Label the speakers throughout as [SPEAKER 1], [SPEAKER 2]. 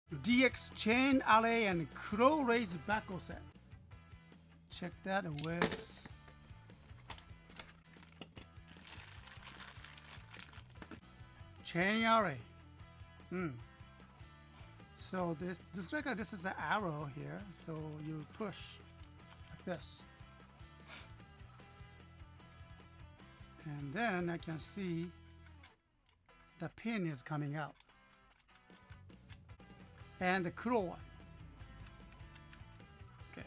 [SPEAKER 1] DX chain array and crow raise back set. Check that with chain array. So this like this is an arrow here. So you push like this, and then I can see the pin is coming out, and the crow one. Okay.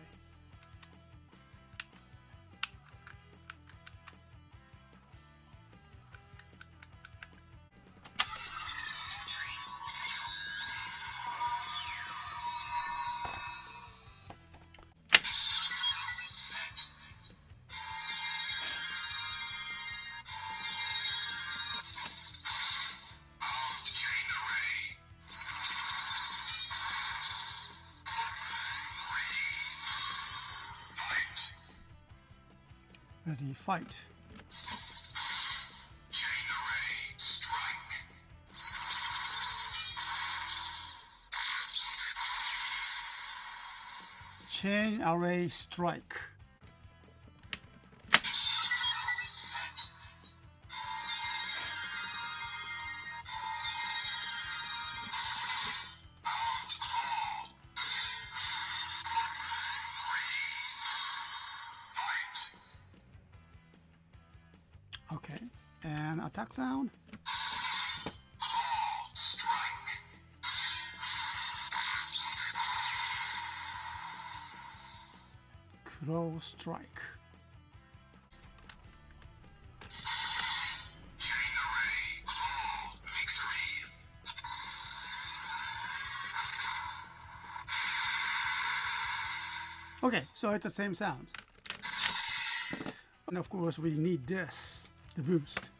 [SPEAKER 1] Ready, fight. Chain array strike. Okay, and attack sound. Crow strike. Okay, so it's the same sound. And of course we need this, the boost.